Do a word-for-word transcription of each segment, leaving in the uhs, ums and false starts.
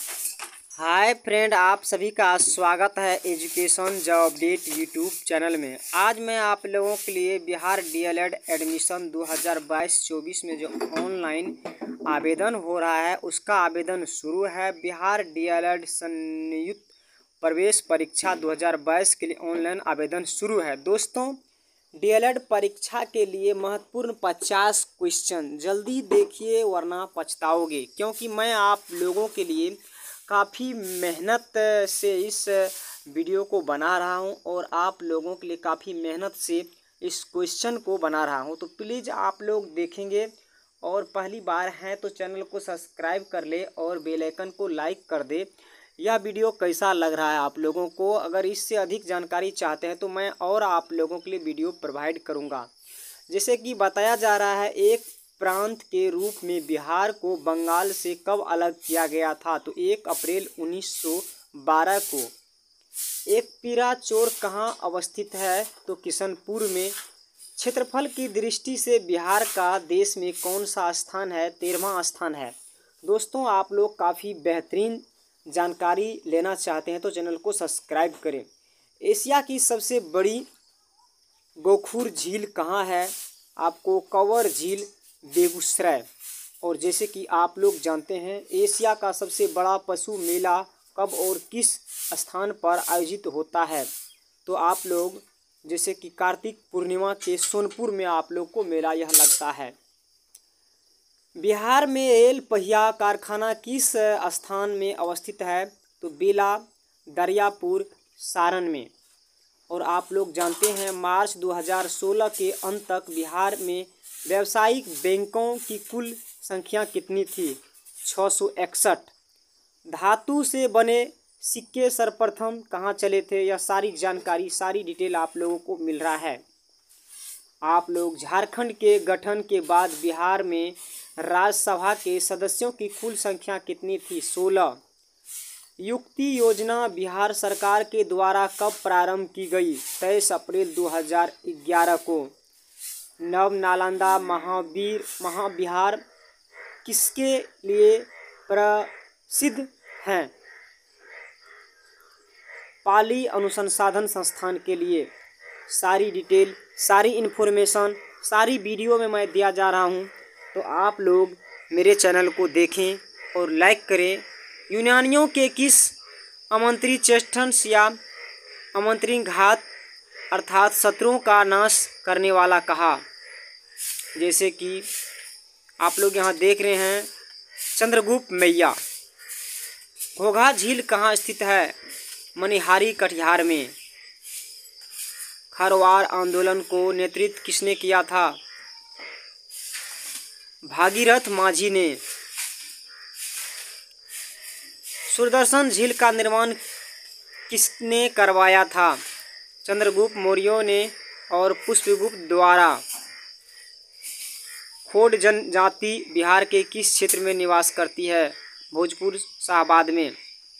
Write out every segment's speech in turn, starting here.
Hi friend, आप सभी का स्वागत है education job update YouTube channel में। आज मैं आप लोगों के लिए बिहार डीएलएड एडमिशन दो हज़ार बाईस चौबीस में जो ऑनलाइन आवेदन हो रहा है उसका आवेदन शुरू है। बिहार डीएलएड संयुक्त प्रवेश परीक्षा दो हज़ार बाईस के लिए ऑनलाइन आवेदन शुरू है। दोस्तों, डीएलएड परीक्षा के लिए महत्वपूर्ण पचास क्वेश्चन जल्दी देखिए वरना पछताओगे, क्योंकि मैं आप लोगों के लिए काफ़ी मेहनत से इस वीडियो को बना रहा हूं और आप लोगों के लिए काफ़ी मेहनत से इस क्वेश्चन को बना रहा हूं। तो प्लीज़ आप लोग देखेंगे और पहली बार हैं तो चैनल को सब्सक्राइब कर ले और बेल आइकन को लाइक कर दे। यह वीडियो कैसा लग रहा है आप लोगों को? अगर इससे अधिक जानकारी चाहते हैं तो मैं और आप लोगों के लिए वीडियो प्रोवाइड करूँगा। जैसे कि बताया जा रहा है, एक प्रांत के रूप में बिहार को बंगाल से कब अलग किया गया था? तो एक अप्रैल उन्नीस सौ बारह को। एक पीराचोर कहाँ अवस्थित है? तो किशनपुर में। क्षेत्रफल की दृष्टि से बिहार का देश में कौन सा स्थान है? तेरहवां स्थान है। दोस्तों, आप लोग काफ़ी बेहतरीन जानकारी लेना चाहते हैं तो चैनल को सब्सक्राइब करें। एशिया की सबसे बड़ी गोखुर झील कहाँ है? आपको कंवर झील, बेगूसराय। और जैसे कि आप लोग जानते हैं, एशिया का सबसे बड़ा पशु मेला कब और किस स्थान पर आयोजित होता है? तो आप लोग जैसे कि कार्तिक पूर्णिमा के सोनपुर में आप लोग को मेला यह लगता है। बिहार में रेल पहिया कारखाना किस स्थान में अवस्थित है? तो बेला, दरियापुर, सारण में। और आप लोग जानते हैं, मार्च दो हज़ार सोलह के अंत तक बिहार में व्यावसायिक बैंकों की कुल संख्या कितनी थी? छः सौ इकसठ। धातु से बने सिक्के सर्वप्रथम कहाँ चले थे? यह सारी जानकारी, सारी डिटेल आप लोगों को मिल रहा है। आप लोग झारखंड के गठन के बाद बिहार में राज्यसभा के सदस्यों की कुल संख्या कितनी थी? सोलह। युक्ति योजना बिहार सरकार के द्वारा कब प्रारंभ की गई? तेईस अप्रैल दो हज़ार ग्यारह को। नव नालंदा महावीर महाविहार किसके लिए प्रसिद्ध हैं? पाली अनुसंधान संस्थान के लिए। सारी डिटेल, सारी इन्फॉर्मेशन, सारी वीडियो में मैं दिया जा रहा हूं, तो आप लोग मेरे चैनल को देखें और लाइक करें। यूनानियों के किस आमंत्रित चेष्टन्स या आमंत्रित घात अर्थात शत्रुओं का नाश करने वाला कहा? जैसे कि आप लोग यहाँ देख रहे हैं, चंद्रगुप्त मौर्य। घोघा झील कहाँ स्थित है? मनिहारी, कटिहार में। खरवार आंदोलन को नेतृत्व किसने किया था? भागीरथ माझी ने। सुदर्शन झील का निर्माण किसने करवाया था? चंद्रगुप्त मौर्य ने और पुष्पगुप्त द्वारा। खोड जनजाति बिहार के किस क्षेत्र में निवास करती है? भोजपुर, शाहाबाद में।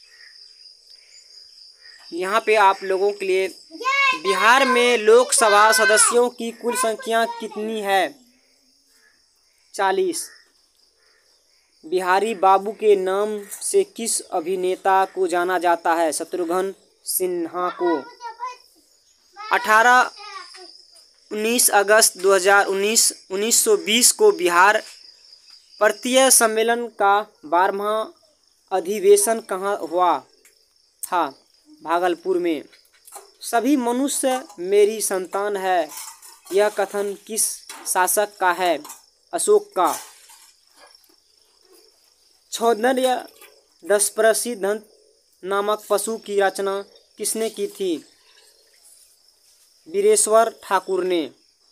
यहाँ पे आप लोगों के लिए, बिहार में लोकसभा सदस्यों की कुल संख्या कितनी है? चालीस। बिहारी बाबू के नाम से किस अभिनेता को जाना जाता है? शत्रुघ्न सिन्हा को। अठारह उन्नीस अगस्त दो हज़ार उन्नीस उन्नीस सौ बीस को बिहार प्रांतीय सम्मेलन का बारहवां अधिवेशन कहाँ हुआ था? भागलपुर में। सभी मनुष्य मेरी संतान है, यह कथन किस शासक का है? अशोक का। सौंदर्य दशप्रसी दंत नामक पशु की रचना किसने की थी? वीरेश्वर ठाकुर ने।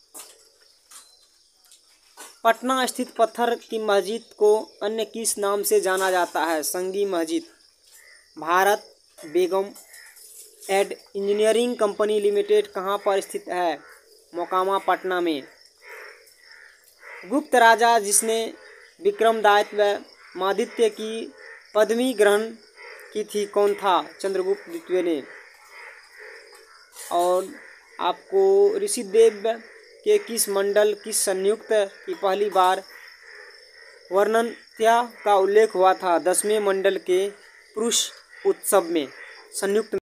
पटना स्थित पत्थर की मस्जिद को अन्य किस नाम से जाना जाता है? संगी मस्जिद। भारत बेगम एड इंजीनियरिंग कंपनी लिमिटेड कहाँ पर स्थित है? मोकामा, पटना में। गुप्त राजा जिसने विक्रमादित्य की पदवी ग्रहण की थी, कौन था? चंद्रगुप्त द्वितीय ने। और आपको ऋषिदेव के किस मंडल, किस संयुक्त की पहली बार वर्णनत्या का उल्लेख हुआ था? दसवें मंडल के पुरुष उत्सव में संयुक्त